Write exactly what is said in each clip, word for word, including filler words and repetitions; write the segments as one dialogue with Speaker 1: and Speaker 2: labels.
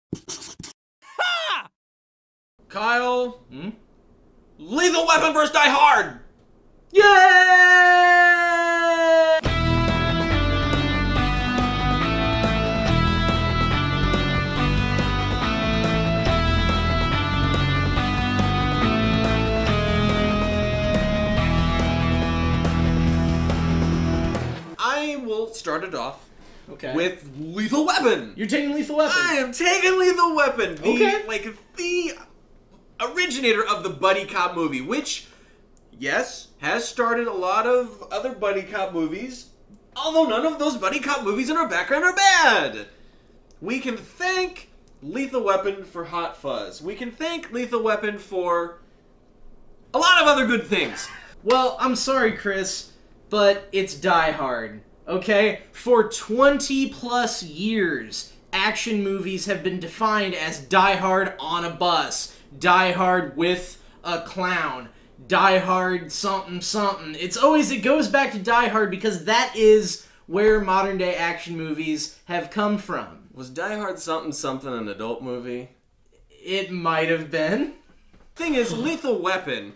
Speaker 1: Ha! Kyle,
Speaker 2: Hmm?
Speaker 1: Lethal Weapon versus Die Hard!
Speaker 2: Yay!
Speaker 1: I will start it off
Speaker 2: Okay.
Speaker 1: with Lethal Weapon.
Speaker 2: You're taking Lethal Weapon.
Speaker 1: I am taking Lethal Weapon. The,
Speaker 2: Okay.
Speaker 1: Like, the originator of the buddy cop movie, which, yes, has started a lot of other buddy cop movies, although none of those buddy cop movies in our background are bad. We can thank Lethal Weapon for Hot Fuzz. We can thank Lethal Weapon for a lot of other good things.
Speaker 2: Well, I'm sorry, Chris, but it's Die Hard. Okay? For twenty plus years, action movies have been defined as Die Hard on a bus, Die Hard with a clown, Die Hard something something. It's always, it goes back to Die Hard because that is where modern day action movies have come from.
Speaker 1: Was Die Hard something something an adult movie?
Speaker 2: It might have been.
Speaker 1: Thing is, Lethal Weapon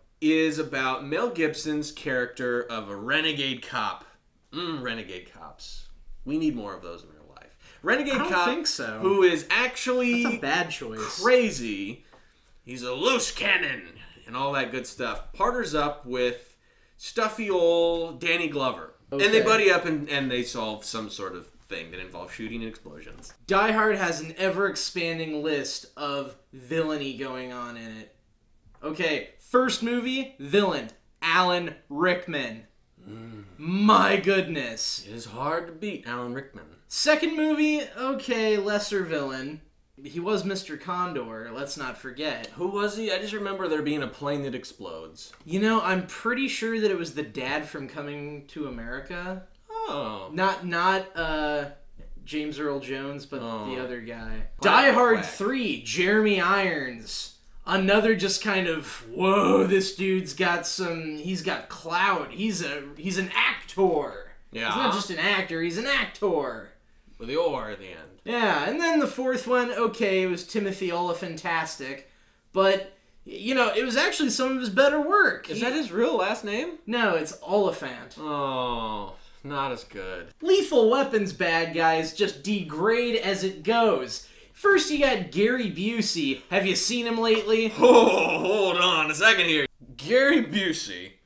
Speaker 1: is about Mel Gibson's character of a renegade cop. Mm, renegade cops. We need more of those in real life. Renegade
Speaker 2: I don't
Speaker 1: cop
Speaker 2: think so.
Speaker 1: who is actually
Speaker 2: That's a bad choice.
Speaker 1: crazy. He's a loose cannon and all that good stuff. Partners up with stuffy old Danny Glover.
Speaker 2: Okay.
Speaker 1: And they buddy up and, and they solve some sort of thing that involves shooting and explosions.
Speaker 2: Die Hard has an ever-expanding list of villainy going on in it. Okay, first movie, villain, Alan Rickman.
Speaker 1: Mm.
Speaker 2: My goodness.
Speaker 1: It is hard to beat Alan Rickman.
Speaker 2: Second movie, okay, lesser villain. He was Mister Condor, let's not forget.
Speaker 1: Who was he? I just remember there being a plane that explodes.
Speaker 2: You know, I'm pretty sure that it was the dad from Coming to America.
Speaker 1: Oh.
Speaker 2: Not, not, uh... James Earl Jones, but
Speaker 1: Oh.
Speaker 2: the other guy.
Speaker 1: Whack,
Speaker 2: Die Hard
Speaker 1: whack.
Speaker 2: three, Jeremy Irons. Another just kind of, whoa, this dude's got some, he's got clout. He's a, he's an actor.
Speaker 1: Yeah.
Speaker 2: He's not just an actor, he's an actor.
Speaker 1: With the or at the end.
Speaker 2: Yeah, and then the fourth one, okay, it was Timothy Olyphantastic, but, you know, it was actually some of his better work.
Speaker 1: Is
Speaker 2: He-
Speaker 1: that his real last name?
Speaker 2: No, it's Oliphant.
Speaker 1: Oh, not as good.
Speaker 2: Lethal Weapon's bad guys just degrade as it goes. First, you got Gary Busey. Have you seen him lately?
Speaker 1: Oh, hold on a second here. Gary Busey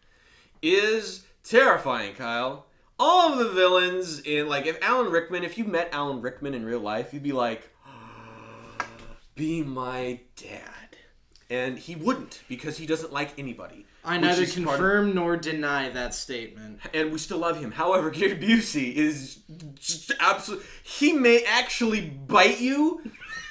Speaker 1: is terrifying, Kyle. All of the villains in, like, if Alan Rickman, if you met Alan Rickman in real life, you'd be like, oh, be my dad. And he wouldn't, because he doesn't like anybody.
Speaker 2: I
Speaker 1: which
Speaker 2: neither
Speaker 1: is part of-
Speaker 2: confirm nor deny that statement.
Speaker 1: And we still love him. However, Gary Busey is just absolutely... He may actually bite you.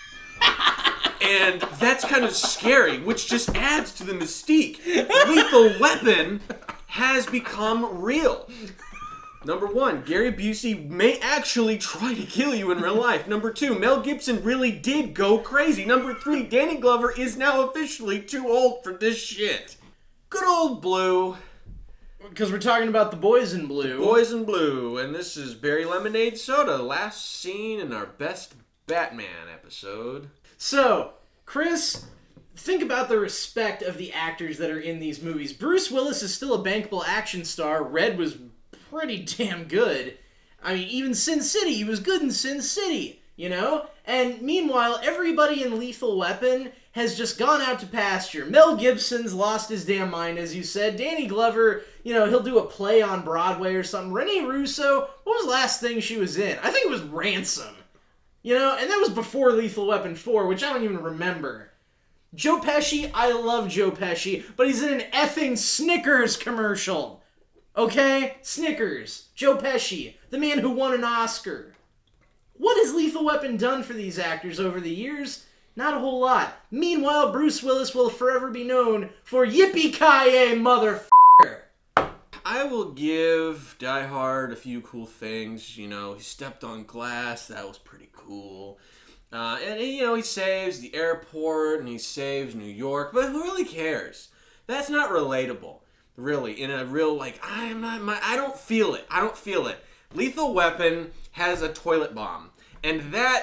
Speaker 1: And that's kind of scary, which just adds to the mystique. Lethal Weapon has become real. Number one, Gary Busey may actually try to kill you in real life. Number two, Mel Gibson really did go crazy. Number three, Danny Glover is now officially too old for this shit. Good old Blue.
Speaker 2: Because we're talking about the Boys in Blue.
Speaker 1: Boys in Blue, and this is Berry Lemonade Soda, last seen in our Best Batman episode.
Speaker 2: So, Chris, think about the respect of the actors that are in these movies. Bruce Willis is still a bankable action star. Red was pretty damn good. I mean, even Sin City, he was good in Sin City, you know? And meanwhile, everybody in Lethal Weapon has just gone out to pasture. Mel Gibson's lost his damn mind, as you said. Danny Glover, you know, he'll do a play on Broadway or something. Rene Russo, what was the last thing she was in? I think it was Ransom. You know, and that was before Lethal Weapon four, which I don't even remember. Joe Pesci, I love Joe Pesci, but he's in an effing Snickers commercial. Okay? Snickers. Joe Pesci, the man who won an Oscar. What has Lethal Weapon done for these actors over the years? Not a whole lot. Meanwhile, Bruce Willis will forever be known for yippee-ki-yay, motherfucker.
Speaker 1: I will give Die Hard a few cool things. You know, he stepped on glass. That was pretty cool. Uh, and, you know, he saves the airport and he saves New York. But who really cares? That's not relatable, really. In a real, like, I'm not, my, I don't feel it. I don't feel it. Lethal Weapon has a toilet bomb. And that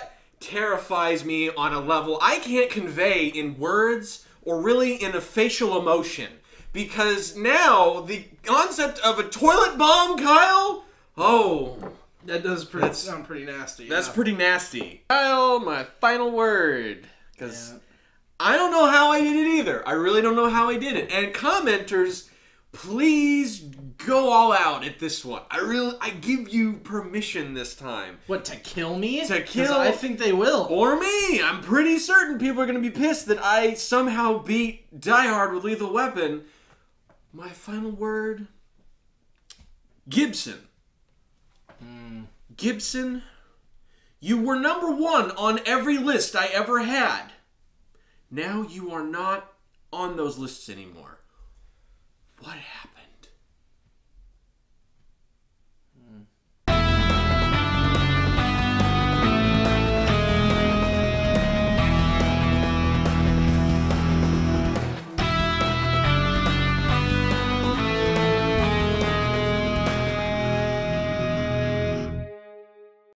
Speaker 1: terrifies me on a level I can't convey in words or really in a facial emotion. Because now, the concept of a toilet bomb, Kyle? Oh.
Speaker 2: That does pretty, sound pretty nasty.
Speaker 1: That's
Speaker 2: yeah.
Speaker 1: pretty nasty. Kyle, my final word. Because
Speaker 2: Yeah.
Speaker 1: I don't know how I did it either. I really don't know how I did it. And commenters, please go all out at this one. I really, I give you permission this time.
Speaker 2: What, to kill me?
Speaker 1: To
Speaker 2: 'Cause
Speaker 1: kill-
Speaker 2: I think they will.
Speaker 1: Or me. I'm pretty certain people are going to be pissed that I somehow beat Die Hard with Lethal Weapon. My final word, Gibson.
Speaker 2: Mm.
Speaker 1: Gibson, you were number one on every list I ever had. Now you are not on those lists anymore. What happened?